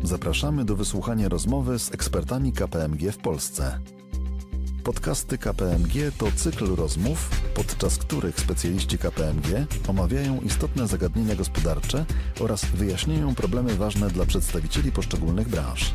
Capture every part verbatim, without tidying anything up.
Zapraszamy do wysłuchania rozmowy z ekspertami K P M G w Polsce. Podcasty K P M G to cykl rozmów, podczas których specjaliści K P M G omawiają istotne zagadnienia gospodarcze oraz wyjaśniają problemy ważne dla przedstawicieli poszczególnych branż.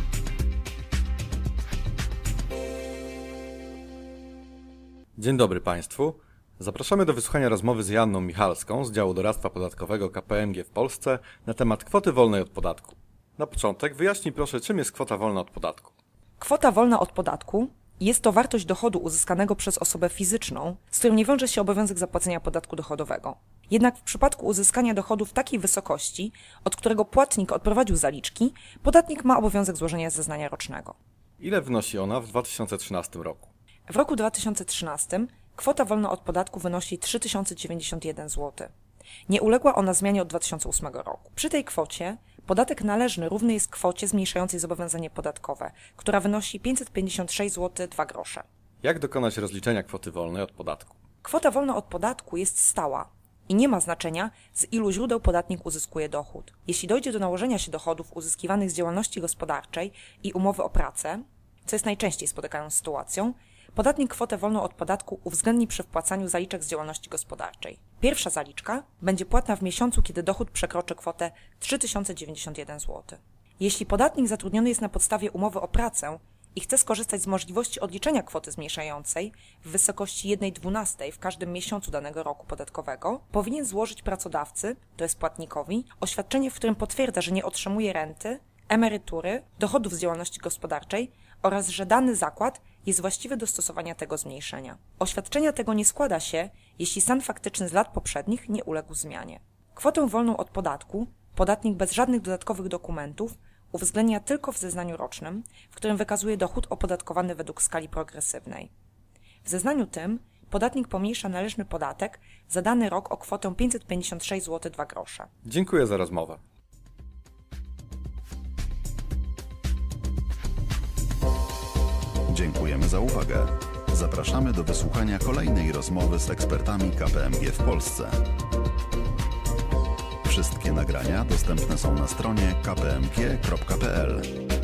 Dzień dobry Państwu. Zapraszamy do wysłuchania rozmowy z Joanną Michalską z działu doradztwa podatkowego K P M G w Polsce na temat kwoty wolnej od podatku. Na początek wyjaśnij proszę, czym jest kwota wolna od podatku. Kwota wolna od podatku jest to wartość dochodu uzyskanego przez osobę fizyczną, z którym nie wiąże się obowiązek zapłacenia podatku dochodowego. Jednak w przypadku uzyskania dochodu w takiej wysokości, od którego płatnik odprowadził zaliczki, podatnik ma obowiązek złożenia zeznania rocznego. Ile wynosi ona w dwa tysiące trzynastym roku? W roku dwa tysiące trzynastym kwota wolna od podatku wynosi trzy tysiące dziewięćdziesiąt jeden złotych. Nie uległa ona zmianie od dwa tysiące ósmego roku. Przy tej kwocie podatek należny równy jest kwocie zmniejszającej zobowiązanie podatkowe, która wynosi pięćset pięćdziesiąt sześć złotych dwa grosze. Jak dokonać rozliczenia kwoty wolnej od podatku? Kwota wolna od podatku jest stała i nie ma znaczenia, z ilu źródeł podatnik uzyskuje dochód. Jeśli dojdzie do nałożenia się dochodów uzyskiwanych z działalności gospodarczej i umowy o pracę, co jest najczęściej spotykaną sytuacją, podatnik kwotę wolną od podatku uwzględni przy wpłacaniu zaliczek z działalności gospodarczej. Pierwsza zaliczka będzie płatna w miesiącu, kiedy dochód przekroczy kwotę trzy tysiące dziewięćdziesiąt jeden złotych. Jeśli podatnik zatrudniony jest na podstawie umowy o pracę i chce skorzystać z możliwości odliczenia kwoty zmniejszającej w wysokości jednej dwunastej w każdym miesiącu danego roku podatkowego, powinien złożyć pracodawcy, to jest płatnikowi, oświadczenie, w którym potwierdza, że nie otrzymuje renty, emerytury, dochodów z działalności gospodarczej oraz że dany zakład jest właściwy do stosowania tego zmniejszenia. Oświadczenia tego nie składa się, jeśli stan faktyczny z lat poprzednich nie uległ zmianie. Kwotę wolną od podatku podatnik bez żadnych dodatkowych dokumentów uwzględnia tylko w zeznaniu rocznym, w którym wykazuje dochód opodatkowany według skali progresywnej. W zeznaniu tym podatnik pomniejsza należny podatek za dany rok o kwotę pięćset pięćdziesiąt sześć złotych dwa grosze. Dziękuję za rozmowę. Dziękujemy za uwagę. Zapraszamy do wysłuchania kolejnej rozmowy z ekspertami K P M G w Polsce. Wszystkie nagrania dostępne są na stronie k p m g kropka p l.